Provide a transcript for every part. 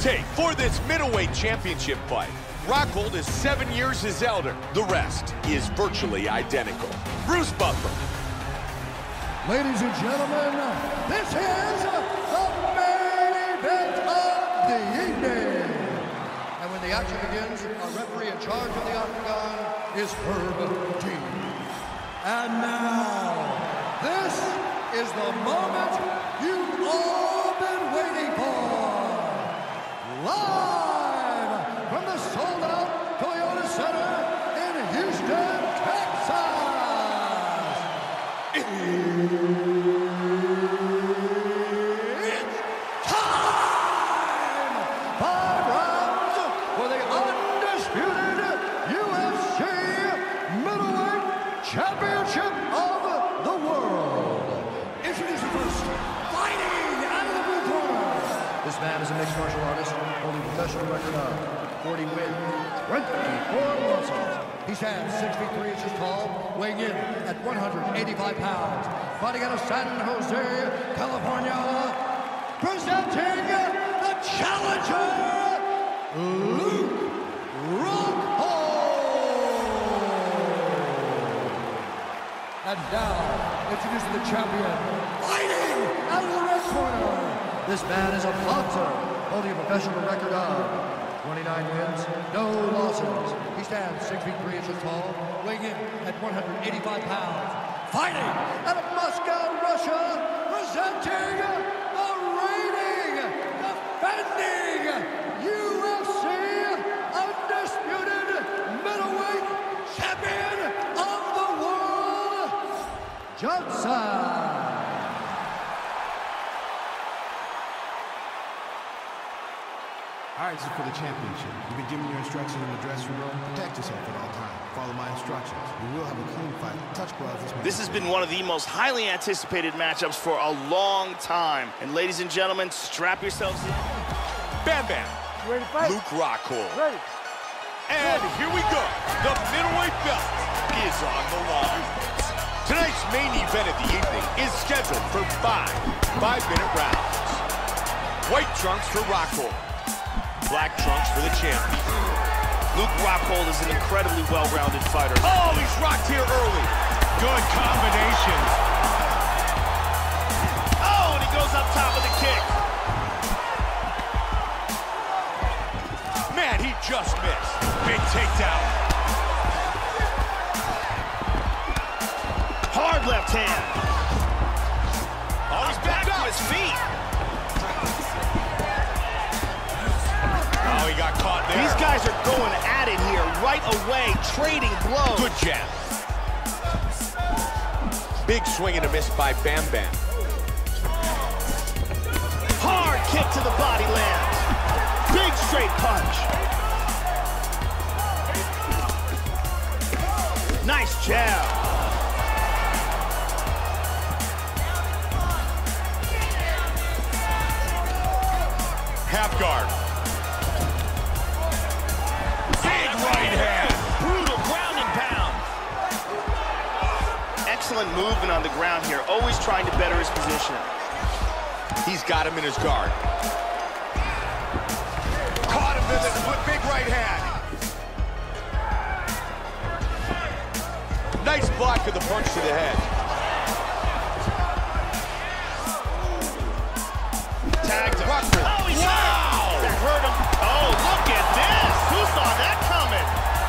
take for this middleweight championship fight. Rockhold is 7 years his elder. The rest is virtually identical. Bruce Buffer. Ladies and gentlemen, this is the main event of the evening. And when the action begins, our referee in charge of the octagon is Herb Dean. And now, this is the moment you've all been waiting for. Live from the sold-out Toyota Center in Houston, Texas. It's time! 5 rounds for the undisputed UFC Middleweight Championship of the World. Introducing first, fighting out of the blue corner. This man is a mixed martial artist, holding a professional record of 40 wins, 24 losses. He stands 6 feet 3 inches tall, weighing in at 185 pounds. Fighting out of San Jose, California, presenting the challenger, Luke Rockhold. And now, introducing the champion, fighting out of the red corner. This man is a boxer, holding a professional record of 29 wins, no losses. He stands 6 feet 3 inches tall, weighing in at 185 pounds. Fighting out of Moscow, Russia, presenting the reigning, defending UFC undisputed middleweight champion of the world, Johnson. All right, this is for the championship. You've been given your instructions in the dressing room. Protect yourself at all times. Follow my instructions. We will have a clean fight. Touch gloves. This has been one of the most highly anticipated matchups for a long time. And ladies and gentlemen, strap yourselves in. Bam Bam. You ready to fight? Luke Rockhold. Ready. And here we go. The middleweight belt is on the line. Tonight's main event of the evening is scheduled for 5 5-minute rounds. White trunks for Rockhold. Black trunks for the champion. Luke Rockhold is an incredibly well-rounded fighter. Oh, he's rocked here early. Good combination. Oh, and he goes up top with a kick. Man, he just missed. Big takedown. Hard left hand. Oh, he's back to his feet. Oh, he got caught there. These guys are going at it here right away, trading blows. Good jab. Big swing and a miss by Bam Bam. Hard kick to the body lands. Big straight punch. Nice jab. Half guard. Right hand. Brutal ground and pound. Excellent movement on the ground here, always trying to better his position. He's got him in his guard. Caught him with a big right hand. Nice block of the punch to the head. Tagged him. Oh, he wow! That hurt him. Oh, look at this. Who saw that coming?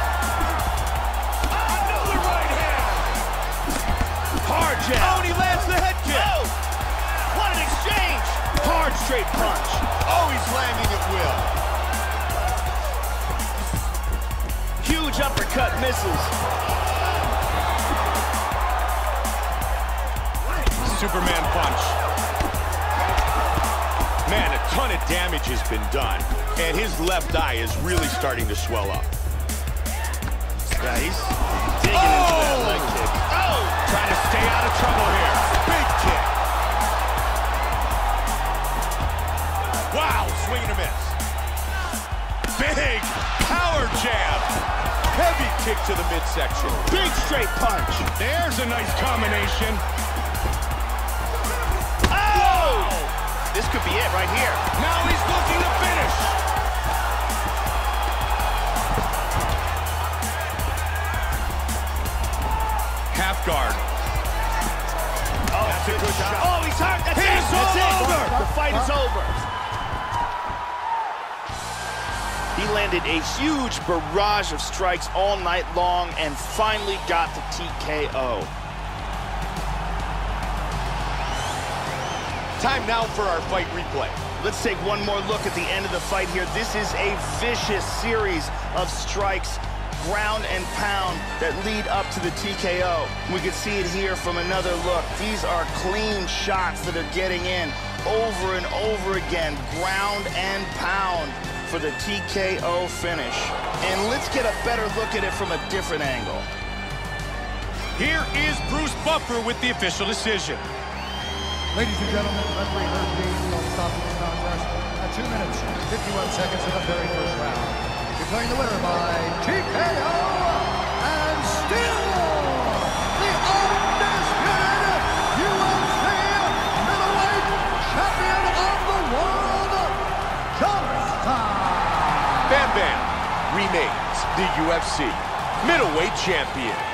Another right hand. Hard jab. Oh, and he lands the head kick. Oh, what an exchange. Hard straight punch. Oh, he's landing at will. Huge uppercut misses. Superman punch. Man, a ton of damage has been done, and his left eye is really starting to swell up. Yeah, he's digging into that leg kick. Oh! Trying to stay out of trouble here. Big kick. Wow, swing and a miss. Big power jab. Heavy kick to the midsection. Big straight punch. There's a nice combination. Oh! This could could be it right here. Now he's looking to finish. Half guard. Oh, That's a good shot. Oh, he's hurt. That's It's it. That's all it. over. The fight is over. He landed a huge barrage of strikes all night long and finally got the TKO. Time now for our fight replay. Let's take one more look at the end of the fight here. This is a vicious series of strikes, ground and pound, that lead up to the TKO. We can see it here from another look. These are clean shots that are getting in over and over again, ground and pound for the TKO finish. And let's get a better look at it from a different angle. Here is Bruce Buffer with the official decision. Ladies and gentlemen, referee Herb Dean will stop this contest at 2 minutes, 51 seconds of the very first round. Declaring the winner by TKO and still the undisputed UFC middleweight champion of the world, Jonathan. Bam Bam remains the UFC middleweight champion.